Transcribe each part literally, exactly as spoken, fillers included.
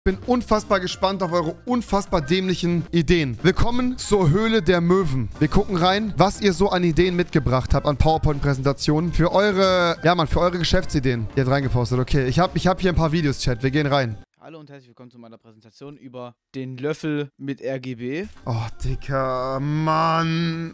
Bin unfassbar gespannt auf eure unfassbar dämlichen Ideen. Willkommen zur Höhle der Möwen. Wir gucken rein, was ihr so an Ideen mitgebracht habt, an PowerPoint-Präsentationen für eure, ja Mann, für eure Geschäftsideen. Ihr habt reingepostet, okay. Ich habe ich hab hier ein paar Videos, Chat. Wir gehen rein. Hallo und herzlich willkommen zu meiner Präsentation über den Löffel mit R G B. Oh, Dicker, Mann.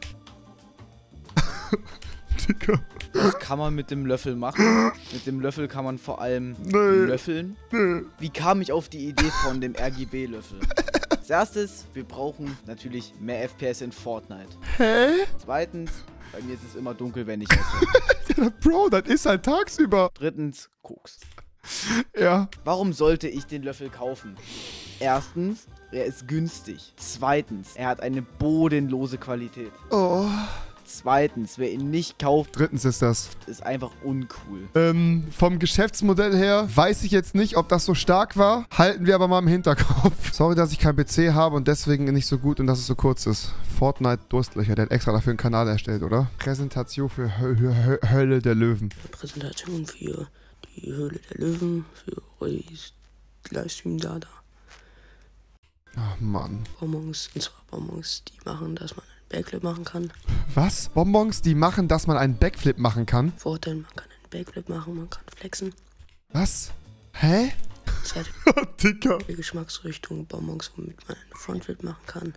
Dicker. Was kann man mit dem Löffel machen? Mit dem Löffel kann man vor allem nee. löffeln. Nee. Wie kam ich auf die Idee von dem R G B-Löffel? Als erstes, wir brauchen natürlich mehr F P S in Fortnite. Hä? Zweitens, bei mir ist es immer dunkel, wenn ich esse. Ja, Bro, das ist halt tagsüber. Drittens, Koks. Ja. Warum sollte ich den Löffel kaufen? Erstens, er ist günstig. Zweitens, er hat eine bodenlose Qualität. Oh. Zweitens, wer ihn nicht kauft, Drittens ist das. ist einfach uncool. Ähm, vom Geschäftsmodell her weiß ich jetzt nicht, ob das so stark war. Halten wir aber mal im Hinterkopf. Sorry, dass ich kein P C habe und deswegen nicht so gut und dass es so kurz ist. Fortnite Durstlöcher, der hat extra dafür einen Kanal erstellt, oder? Präsentation für Hö Hö Höhle der Löwen. Präsentation für die Höhle der Löwen, für euer Livestream da, da. Ach, Mann. Bonbons, und zwar Bonbons, die machen, dass man einen Backflip machen kann. Was? Bonbons, die machen, dass man einen Backflip machen kann? Vorteil, man kann einen Backflip machen, man kann flexen. Was? Hä? Zweite Dicker. Geschmacksrichtung, Bonbons, womit man einen Frontflip machen kann.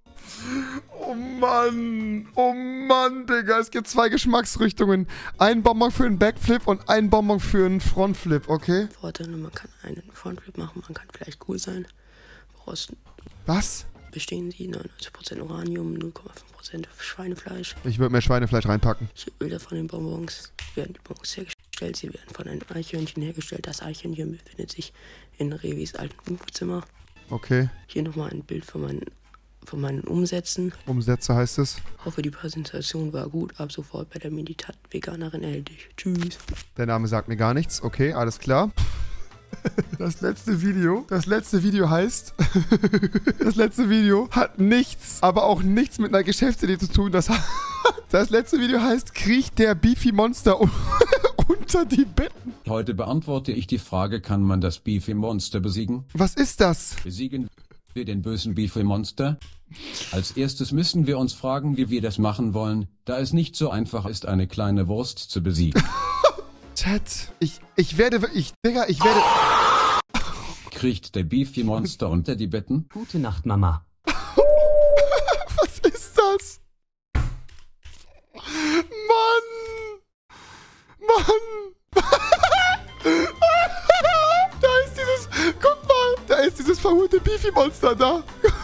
Oh Mann. Oh Mann, Digga. Es gibt zwei Geschmacksrichtungen. Ein Bonbon für einen Backflip und ein Bonbon für einen Frontflip, okay? Vorteile, man kann einen Frontflip machen, man kann vielleicht cool sein. Woraus Was? bestehen sie? neunundneunzig Prozent Uranium, null Komma fünf Prozent Schweinefleisch. Ich würde mehr Schweinefleisch reinpacken. Hier Bilder von den Bonbons. Werden die Bonbons hergestellt? Sie werden von einem Eichhörnchen hergestellt. Das Eichhörnchen befindet sich in Revis alten Wohnzimmer. Okay. Hier nochmal ein Bild von meinen, von meinen Umsätzen. Umsätze heißt es. Hoffe, die Präsentation war gut. Ab sofort bei der Meditat-Veganerin erhältlich. Tschüss. Der Name sagt mir gar nichts. Okay, alles klar. Das letzte Video, das letzte Video heißt, das letzte Video hat nichts, aber auch nichts mit einer Geschäftsidee zu tun. Das, das letzte Video heißt, kriecht der Beefy Monster unter die Betten. Heute beantworte ich die Frage, kann man das Beefy Monster besiegen? Was ist das? Besiegen wir den bösen Beefy Monster? Als erstes müssen wir uns fragen, wie wir das machen wollen, da es nicht so einfach ist, eine kleine Wurst zu besiegen. Chat, ich, ich werde wirklich, Digga, ich werde... Kriecht der Beefy Monster unter die Betten? Gute Nacht, Mama. Was ist das? Mann! Mann! Da ist dieses, guck mal, da ist dieses verholte Beefy Monster da.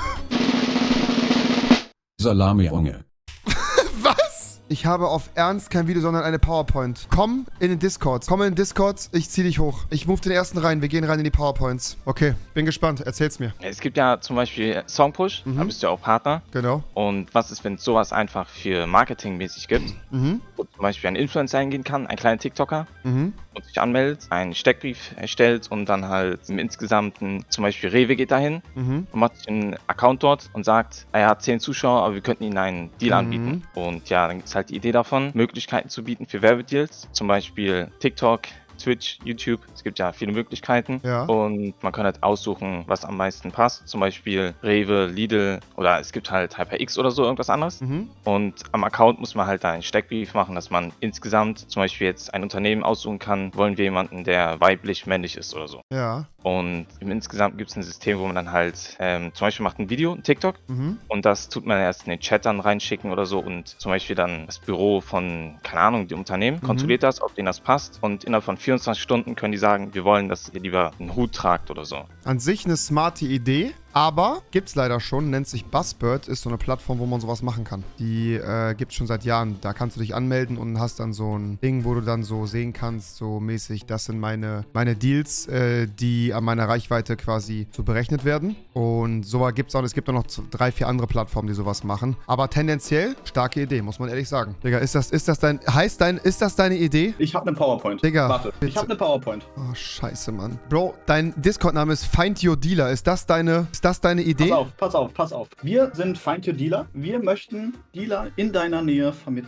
Salami, Junge. Was? Ich habe auf Ernst kein Video, sondern eine PowerPoint. Komm in den Discord. Komm in den Discord, ich zieh dich hoch. Ich move den ersten rein, wir gehen rein in die PowerPoints. Okay, bin gespannt, erzähl's mir. Es gibt ja zum Beispiel Songpush, Mhm. da bist du ja auch Partner. Genau. Und was ist, wenn es sowas einfach für marketingmäßig gibt? Mhm. Wo zum Beispiel ein Influencer eingehen kann, ein kleiner TikToker, Mhm. und sich anmeldet, einen Steckbrief erstellt und dann halt im Insgesamten, zum Beispiel Rewe geht dahin Mhm. und macht sich einen Account dort und sagt, er hat zehn Zuschauer, aber wir könnten ihnen einen Deal Mhm. anbieten. Und ja, dann gibt es halt die Idee davon, Möglichkeiten zu bieten für Werbedeals, zum Beispiel TikTok, Twitch, YouTube, es gibt ja viele Möglichkeiten. Ja. Und man kann halt aussuchen, was am meisten passt. Zum Beispiel Rewe, Lidl oder es gibt halt HyperX oder so, irgendwas anderes. Mhm. Und am Account muss man halt da einen Steckbrief machen, dass man insgesamt zum Beispiel jetzt ein Unternehmen aussuchen kann, wollen wir jemanden, der weiblich, männlich ist oder so. Ja. Und im Insgesamt gibt es ein System, wo man dann halt ähm, zum Beispiel macht ein Video, ein TikTok, Mhm. und das tut man erst in den Chat dann reinschicken oder so und zum Beispiel dann das Büro von, keine Ahnung, dem Unternehmen Mhm. kontrolliert das, ob denen das passt, und innerhalb von vierundzwanzig Stunden können die sagen, wir wollen, dass ihr lieber einen Hut tragt oder so. An sich eine smarte Idee, aber gibt's leider schon, nennt sich Buzzbird, ist so eine Plattform, wo man sowas machen kann. Die äh, gibt's schon seit Jahren. Da kannst du dich anmelden und hast dann so ein Ding, wo du dann so sehen kannst, so mäßig, das sind meine, meine Deals, äh, die an meiner Reichweite quasi so berechnet werden. Und sowas gibt's auch. Es gibt auch noch drei, vier andere Plattformen, die sowas machen. Aber tendenziell starke Idee, muss man ehrlich sagen. Digga, ist das, ist das dein, heißt dein, ist das deine Idee? Ich habe eine PowerPoint. Digga, Warte, bitte. ich habe eine PowerPoint. Oh, scheiße, Mann. Bro, dein Discord-Name ist Find Your Dealer. Ist das deine, ist das deine Idee? Pass auf, pass auf, pass auf. Wir sind Find Your Dealer. Wir möchten Dealer in deiner Nähe vermitteln.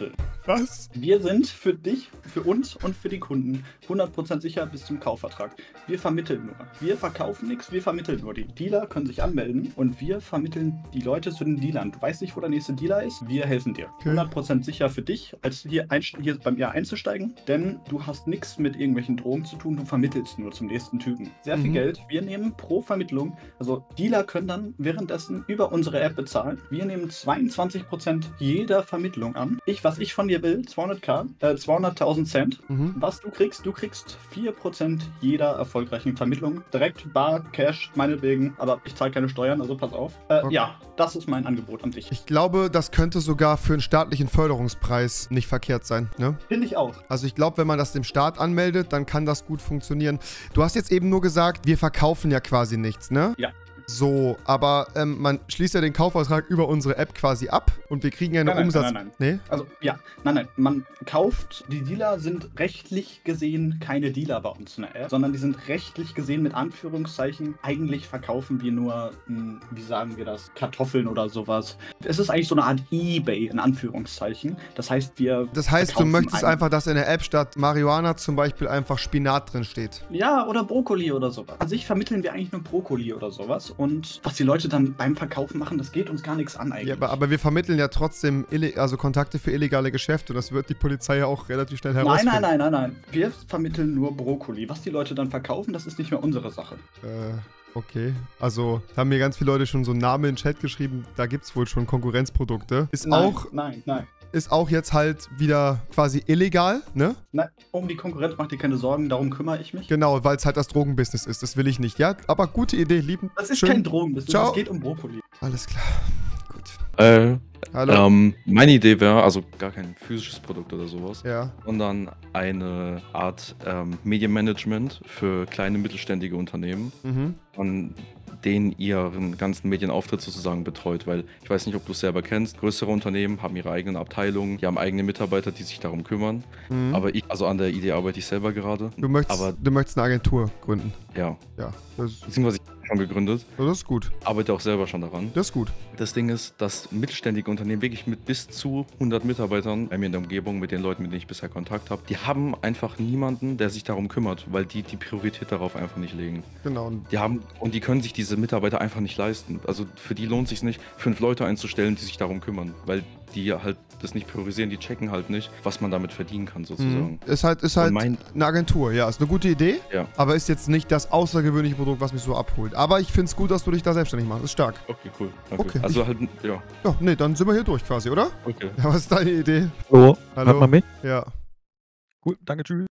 Was? Wir sind für dich, für uns und für die Kunden hundert Prozent sicher bis zum Kaufvertrag. Wir vermitteln nur. Wir verkaufen nichts, wir vermitteln nur. Die Dealer können sich anmelden und wir vermitteln die Leute zu den Dealern. Du weißt nicht, wo der nächste Dealer ist? Wir helfen dir. Okay. hundert Prozent sicher für dich, als hier, ein, hier bei mir einzusteigen, denn du hast nichts mit irgendwelchen Drogen zu tun, du vermittelst nur zum nächsten Typen. Sehr viel Mhm. Geld. Wir nehmen pro Vermittlung, also Dealer können dann währenddessen über unsere App bezahlen. Wir nehmen zweiundzwanzig Prozent jeder Vermittlung an. Ich, was ich von dir will, zweihunderttausend, äh, zweihunderttausend Cent. Mhm. Was du kriegst, du kriegst vier Prozent jeder erfolgreichen Vermittlung. Direkt bar, Cash, meinetwegen, aber ich zahle keine Steuern, also pass auf. Äh, Okay. Ja, das ist mein Angebot an dich. Ich glaube, das könnte sogar für einen staatlichen Förderungspreis nicht verkehrt sein, ne? Finde ich auch. Also ich glaube, wenn man das dem Staat anmeldet, dann kann das gut funktionieren. Du hast jetzt eben nur gesagt, wir verkaufen ja quasi nichts, ne? Ja. So, aber ähm, man schließt ja den Kaufvertrag über unsere App quasi ab und wir kriegen ja eine Nein, nein, Umsatz... nein, nein, Nee? Also, ja, nein, nein, man kauft, die Dealer sind rechtlich gesehen keine Dealer bei uns in der App, sondern die sind rechtlich gesehen mit Anführungszeichen, eigentlich verkaufen wir nur, mh, wie sagen wir das, Kartoffeln oder sowas. Es ist eigentlich so eine Art eBay in Anführungszeichen. Das heißt, wir Das heißt, du verkaufen möchtest ein- einfach, dass in der App statt Marihuana zum Beispiel einfach Spinat drin steht. Ja, oder Brokkoli oder sowas. An sich vermitteln wir eigentlich nur Brokkoli oder sowas. Und was die Leute dann beim Verkaufen machen, das geht uns gar nichts an eigentlich. Ja, aber, aber wir vermitteln ja trotzdem ille- also Kontakte für illegale Geschäfte und das wird die Polizei ja auch relativ schnell Nein, herausfinden. nein, nein, nein, nein. Wir vermitteln nur Brokkoli. Was die Leute dann verkaufen, das ist nicht mehr unsere Sache. Äh, okay. Also, da haben mir ganz viele Leute schon so einen Namen in den Chat geschrieben, da gibt es wohl schon Konkurrenzprodukte. Ist Nein, auch, Nein, nein. ist auch jetzt halt wieder quasi illegal, ne? Nein, um die Konkurrenz macht dir keine Sorgen, darum kümmere ich mich. Genau, weil es halt das Drogenbusiness ist. Das will ich nicht. Ja, aber gute Idee, lieben. Das ist schön. kein Drogenbusiness, Ciao. es geht um Brokkoli. Alles klar. Gut. Äh, Hallo? ähm, meine Idee wäre, also gar kein physisches Produkt oder sowas, Ja. sondern eine Art ähm, Medienmanagement für kleine mittelständige Unternehmen, Mhm. an denen ihren ganzen Medienauftritt sozusagen betreut, weil ich weiß nicht, ob du es selber kennst, größere Unternehmen haben ihre eigenen Abteilungen, die haben eigene Mitarbeiter, die sich darum kümmern, Mhm. aber ich, also an der Idee arbeite ich selber gerade, Du möchtest, aber du möchtest eine Agentur gründen. ja, Ja. Das, beziehungsweise ich habe schon gegründet, das ist gut. arbeite auch selber schon daran. Das ist gut. Das Ding ist, dass mittelständige Unternehmen wirklich mit bis zu hundert Mitarbeitern bei mir in der Umgebung, mit den Leuten, mit denen ich bisher Kontakt habe, die haben einfach niemanden, der sich darum kümmert, weil die die Priorität darauf einfach nicht legen. Genau. Und Die haben und die können sich diese Mitarbeiter einfach nicht leisten. Also für die lohnt es sich nicht, fünf Leute einzustellen, die sich darum kümmern, weil die halt das nicht priorisieren, die checken halt nicht, was man damit verdienen kann sozusagen. Mhm. Ist halt, ist halt Und mein- eine Agentur, ja. Ist eine gute Idee, Ja. aber ist jetzt nicht das außergewöhnliche Produkt, was mich so abholt. Aber ich finde es gut, dass du dich da selbstständig machst. Ist stark. Okay, cool. Danke. Okay, Also ich- halt, ja, Ja, nee, dann sind wir hier durch quasi, oder? okay. Ja, was ist deine Idee? So, Hallo? hört man mich? Ja. Gut, danke, tschüss.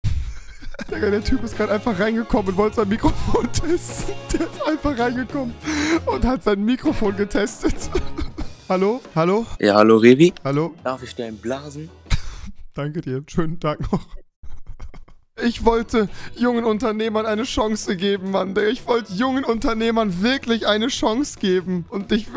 Digga, der Typ ist gerade einfach reingekommen und wollte sein Mikrofon testen. Der ist einfach reingekommen und hat sein Mikrofon getestet. Hallo? Hallo? Ja, hallo Revi. Hallo? Darf ich dir einen blasen? Danke dir. Schönen Tag noch. Ich wollte jungen Unternehmern eine Chance geben, Mann. Digga. Ich wollte jungen Unternehmern wirklich eine Chance geben. Und ich...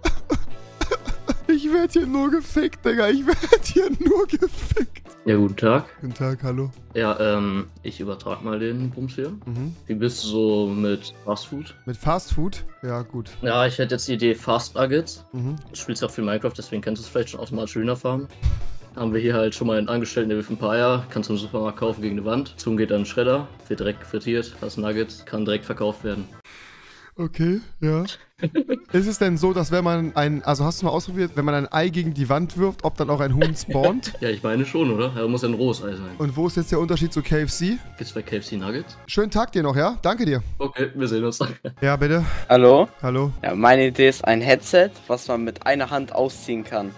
Ich werde hier nur gefickt, Digga. Ich werde hier nur gefickt. Ja, guten Tag. Guten Tag, hallo. Ja, ähm, ich übertrag mal den Bums hier. Mhm. Wie bist du so mit Fast Food? Mit Fast Food? Ja, gut. Ja, ich hätte jetzt die Idee Fast Nuggets. Mhm. Du spielst ja auch viel Minecraft, deswegen kennst du es vielleicht schon automatisch Hühnerfarmen. Haben wir hier halt schon mal einen Angestellten, der wirft ein paar Eier, kannst du im Supermarkt kaufen gegen eine Wand. Zum geht dann in den Schredder, wird direkt frittiert, hast Nuggets, kann direkt verkauft werden. Okay, ja. Ist es denn so, dass wenn man ein, also hast du mal ausprobiert, wenn man ein Ei gegen die Wand wirft, ob dann auch ein Huhn spawnt? Ja, ich meine schon, oder? Ja, muss ja ein rohes Ei sein. Und wo ist jetzt der Unterschied zu K F C? Gibt's bei K F C Nuggets? Schönen Tag dir noch, ja? Danke dir. Okay, wir sehen uns. Ja, bitte. Hallo? Hallo. Ja, meine Idee ist ein Headset, was man mit einer Hand ausziehen kann.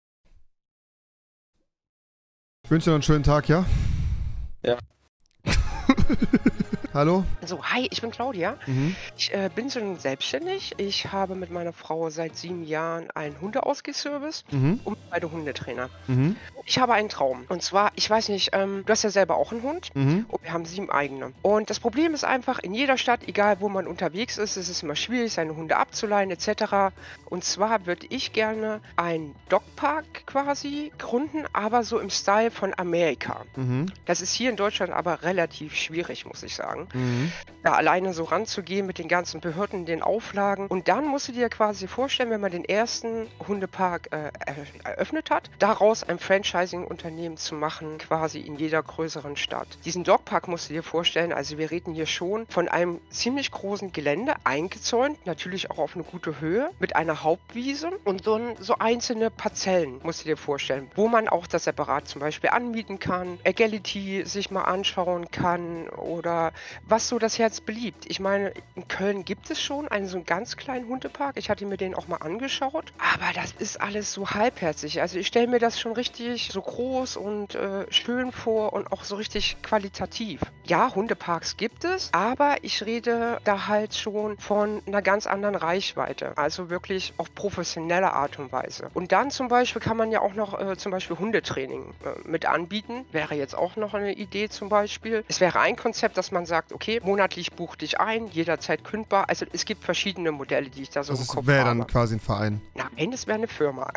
Ich wünsche dir noch einen schönen Tag, ja? Ja. Hallo? Also, hi, ich bin Claudia. Mhm. Ich äh, bin schon selbstständig. Ich habe mit meiner Frau seit sieben Jahren einen Hundeausgehservice Mhm. und beide Hundetrainer. Mhm. Ich habe einen Traum. Und zwar, ich weiß nicht, ähm, du hast ja selber auch einen Hund. Mhm. Und wir haben sieben eigene. Und das Problem ist einfach, in jeder Stadt, egal wo man unterwegs ist, ist es immer schwierig, seine Hunde abzuleihen et cetera. Und zwar würde ich gerne einen Dogpark quasi gründen, aber so im Style von Amerika. Mhm. Das ist hier in Deutschland aber relativ schwierig, muss ich sagen. Mhm. Da alleine so ranzugehen mit den ganzen Behörden, den Auflagen. Und dann musst du dir quasi vorstellen, wenn man den ersten Hundepark äh, eröffnet hat, daraus ein Franchising-Unternehmen zu machen, quasi in jeder größeren Stadt. Diesen Dogpark musst du dir vorstellen, also wir reden hier schon von einem ziemlich großen Gelände, eingezäunt, natürlich auch auf eine gute Höhe, mit einer Hauptwiese und so, so einzelne Parzellen, musst du dir vorstellen, wo man auch das separat zum Beispiel anmieten kann, Agility sich mal anschauen kann oder was so das Herz beliebt. Ich meine, in Köln gibt es schon einen so einen ganz kleinen Hundepark. Ich hatte mir den auch mal angeschaut, aber das ist alles so halbherzig. Also ich stelle mir das schon richtig so groß und äh, schön vor und auch so richtig qualitativ. Ja, Hundeparks gibt es, aber ich rede da halt schon von einer ganz anderen Reichweite. Also wirklich auf professionelle Art und Weise. Und dann zum Beispiel kann man ja auch noch äh, zum Beispiel Hundetraining äh, mit anbieten. Wäre jetzt auch noch eine Idee zum Beispiel. Es wäre ein Konzept, dass man sagt, okay, monatlich buch dich ein, jederzeit kündbar. Also es gibt verschiedene Modelle, die ich da so Das im Kopf habe. Das wäre dann quasi ein Verein. Nein, es wäre eine Firma.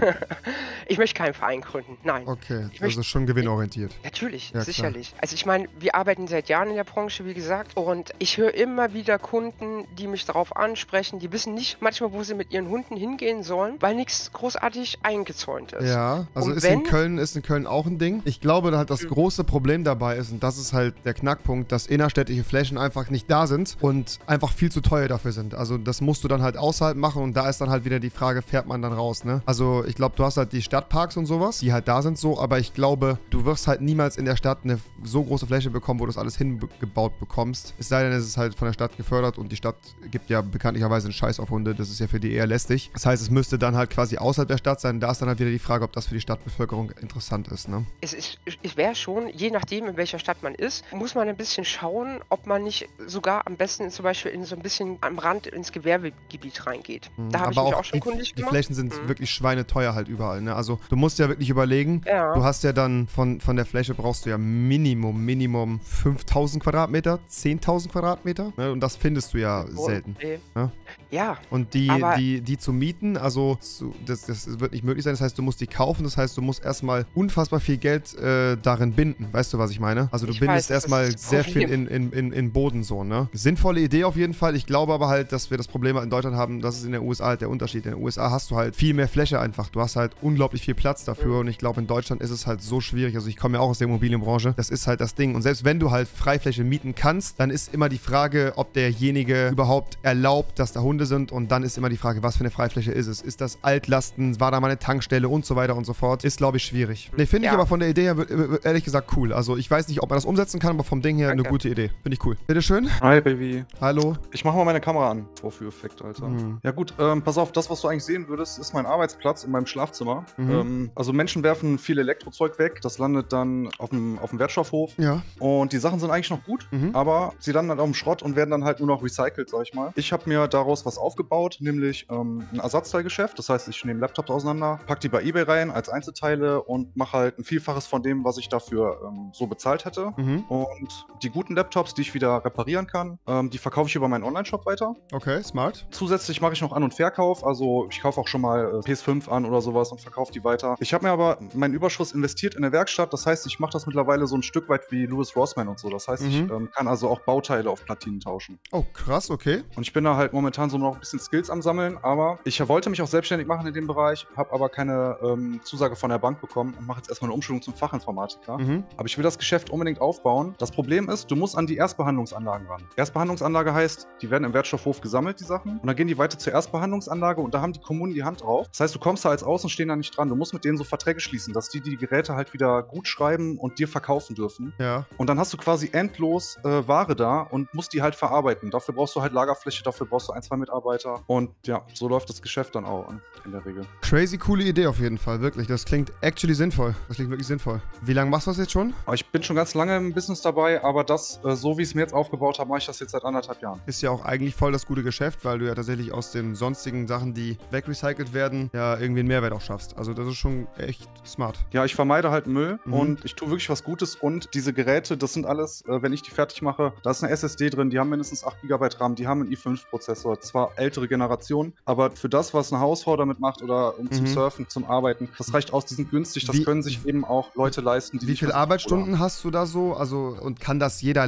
Ich möchte keinen Verein gründen, nein. Okay, ich das möchte, ist schon gewinnorientiert. Natürlich, ja, sicherlich. Also ich meine, wir arbeiten seit Jahren in der Branche, wie gesagt, und ich höre immer wieder Kunden, die mich darauf ansprechen, die wissen nicht manchmal, wo sie mit ihren Hunden hingehen sollen, weil nichts großartig eingezäunt ist. Ja, also und ist wenn, in Köln ist in Köln auch ein Ding. Ich glaube, halt das große Problem dabei ist, und das ist halt der Knackpunkt, dass innerstädtische Flächen einfach nicht da sind und einfach viel zu teuer dafür sind. Also das musst du dann halt außerhalb machen und da ist dann halt wieder die Frage, fährt man dann raus, ne? Also ich glaube, du hast halt die Stadtparks und sowas, die halt da sind so, aber ich glaube, du wirst halt niemals in der Stadt eine so große Fläche bekommen, wo du das alles hingebaut bekommst. Es sei denn, es ist halt von der Stadt gefördert und die Stadt gibt ja bekanntlicherweise einen Scheiß auf Hunde, das ist ja für die eher lästig. Das heißt, es müsste dann halt quasi außerhalb der Stadt sein. Da ist dann halt wieder die Frage, ob das für die Stadtbevölkerung interessant ist, ne? Es, ist, es wäre schon, je nachdem, in welcher Stadt man ist, muss man ein bisschen schauen, ob man nicht sogar am besten zum Beispiel in so ein bisschen am Rand ins Gewerbegebiet reingeht. Mhm. Da habe ich mich auch schon die, kundig die gemacht. Flächen sind mhm. wirklich schweineteuer halt überall, ne? Also du musst ja wirklich überlegen, ja. du hast ja dann von, von der Fläche brauchst du ja Minimum, Minimum fünftausend Quadratmeter, zehntausend Quadratmeter, ne? Und das findest du ja oh, selten. Okay. Ne? Ja. Und die, aber die, die zu mieten, also zu, das, das wird nicht möglich sein, das heißt, du musst die kaufen, das heißt, du musst erstmal unfassbar viel Geld äh, darin binden, weißt du, was ich meine? Also du ich bindest weiß, erstmal sehr viel in, in, in, in Boden so, ne? Sinnvolle Idee auf jeden Fall, ich glaube aber halt, dass wir das Problem in Deutschland haben, das ist in den U S A halt der Unterschied. In den U S A hast du halt viel mehr Fläche einfach, du hast halt unglaublich viel Platz dafür mhm. und ich glaube, in Deutschland ist es halt so schwierig, also ich komme ja auch aus der Immobilienbranche, das ist halt das Ding und selbst wenn du halt Freifläche mieten kannst, dann ist immer die Frage, ob derjenige überhaupt erlaubt, dass da Hunde sind und dann ist immer die Frage, was für eine Freifläche ist es? Ist das Altlasten? War da mal eine Tankstelle und so weiter und so fort? Ist, glaube ich, schwierig. Ne, finde ja. ich aber von der Idee her, ehrlich gesagt, cool. Also ich weiß nicht, ob man das umsetzen kann, aber vom Ding her Danke. eine gute Idee. Finde ich cool. Bitteschön. Hi, Baby. Hallo. Ich mache mal meine Kamera an. Vorführeffekt, Alter. Mhm. Ja gut, ähm, pass auf, das, was du eigentlich sehen würdest, ist mein Arbeitsplatz in meinem Schlafzimmer. Mhm. Ähm, also Menschen werfen viel Elektrozeug weg. Das landet dann auf dem, auf dem Wertstoffhof. Ja. Und die Sachen sind eigentlich noch gut, mhm. aber sie landen halt auf dem Schrott und werden dann halt nur noch recycelt, sag ich mal. Ich habe mir daraus was aufgebaut, nämlich ähm, ein Ersatzteilgeschäft. Das heißt, ich nehme Laptops auseinander, pack die bei eBay rein als Einzelteile und mache halt ein Vielfaches von dem, was ich dafür ähm, so bezahlt hätte. Mhm. Und die guten Laptops, die ich wieder reparieren kann, ähm, die verkaufe ich über meinen Online-Shop weiter. Okay, smart. Zusätzlich mache ich noch An- und Verkauf. Also ich kaufe auch schon mal äh, P S fünf an oder sowas und verkaufe die weiter. Ich habe mir aber meinen Überschuss investiert in der Werkstatt. Das heißt, ich mache das mittlerweile so ein Stück weit wie Louis Rossmann und so. Das heißt, mhm. ich ähm, kann also auch Bauteile auf Platinen tauschen. Oh, krass, okay. Und ich bin da halt momentan so noch ein bisschen Skills am Sammeln, aber ich wollte mich auch selbstständig machen in dem Bereich, habe aber keine ähm, Zusage von der Bank bekommen und mache jetzt erstmal eine Umschulung zum Fachinformatiker. Mhm. Aber ich will das Geschäft unbedingt aufbauen. Das Problem ist, du musst an die Erstbehandlungsanlagen ran. Erstbehandlungsanlage heißt, die werden im Wertstoffhof gesammelt, die Sachen, und dann gehen die weiter zur Erstbehandlungsanlage und da haben die Kommunen die Hand drauf. Das heißt, du kommst da als Außenstehender nicht dran. Du musst mit denen so Verträge schließen, dass die die Geräte halt wieder gut schreiben und dir verkaufen dürfen. Ja. Und dann hast du quasi endlos äh, Ware da und musst die halt verarbeiten. Dafür brauchst du halt Lagerfläche, dafür brauchst du ein, zwei Mitarbeiter. Und ja, so läuft das Geschäft dann auch an, in der Regel. Crazy coole Idee auf jeden Fall, wirklich. Das klingt actually sinnvoll. Das klingt wirklich sinnvoll. Wie lange machst du das jetzt schon? Ich bin schon ganz lange im Business dabei, aber das, äh, so wie ich es mir jetzt aufgebaut habe, mache ich das jetzt seit anderthalb Jahren. Ist ja auch eigentlich voll das gute Geschäft, weil du ja tatsächlich aus den sonstigen Sachen, die wegrecycelt werden, ja irgendwie einen Mehrwert auch schaffst. Also das ist schon echt smart. Ja, ich vermeide halt Müll mhm. und ich tue wirklich was Gutes und diese Geräte, das sind alles, äh, wenn ich die fertig mache, da ist eine S S D drin, die haben mindestens acht Gigabyte RAM, die haben einen i fünf Prozessor, zwar ältere Generation, aber für das, was eine Hausfrau damit macht oder um mhm. zum Surfen, zum Arbeiten, das reicht aus, die sind günstig, das wie, können sich eben auch Leute leisten, die Wie viele Arbeitsstunden hast du da so? Also, und kann das jeder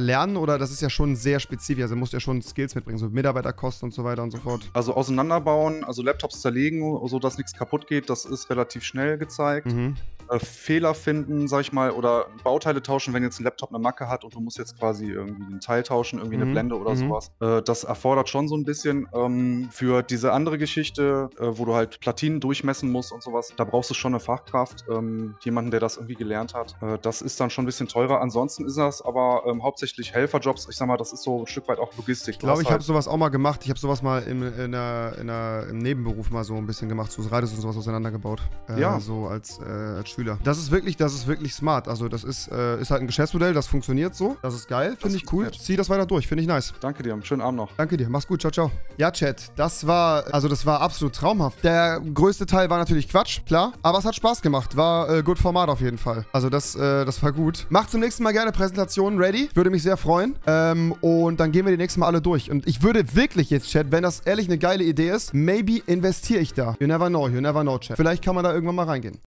lernen oder das ist ja schon sehr spezifisch. Also musst du ja schon Skills mitbringen, so Mitarbeiterkosten und so weiter und so fort. Also auseinanderbauen, also Laptops zerlegen, so dass nichts kaputt geht, das ist relativ schnell gezeigt. Mhm. Äh, Fehler finden, sag ich mal, oder Bauteile tauschen, wenn jetzt ein Laptop eine Macke hat und du musst jetzt quasi irgendwie einen Teil tauschen, irgendwie Mhm. eine Blende oder Mhm. sowas. Äh, das erfordert schon so ein bisschen. Ähm, für diese andere Geschichte, äh, wo du halt Platinen durchmessen musst und sowas, da brauchst du schon eine Fachkraft, ähm, jemanden, der das irgendwie gelernt hat. Äh, das ist dann schon ein bisschen teurer. Ansonsten ist das aber ähm, hauptsächlich Helferjobs. Ich sag mal, das ist so ein Stück weit auch Logistik. Ich glaube, ich habe sowas auch mal gemacht. Ich habe sowas mal im, in einer, in einer, im Nebenberuf mal so ein bisschen gemacht, so Radios und sowas auseinandergebaut. Äh, Ja. So als, äh, als Schüler. Das ist wirklich, das ist wirklich smart. Also das ist, äh, ist halt ein Geschäftsmodell, das funktioniert so. Das ist geil, finde ich cool. Zieh das weiter durch, finde ich nice. Danke dir, schönen Abend noch. Danke dir, mach's gut, ciao, ciao. Ja, Chat, das war, also das war absolut traumhaft. Der größte Teil war natürlich Quatsch, klar, aber es hat Spaß gemacht. War äh, gut Format auf jeden Fall. Also das, äh, das war gut. Macht zum nächsten Mal gerne Präsentationen ready, würde mich sehr freuen. Ähm, und dann gehen wir die nächsten Mal alle durch. Und ich würde wirklich jetzt, Chat, wenn das ehrlich eine geile Idee ist, maybe investiere ich da. You never know, you never know, Chat. Vielleicht kann man da irgendwann mal reingehen.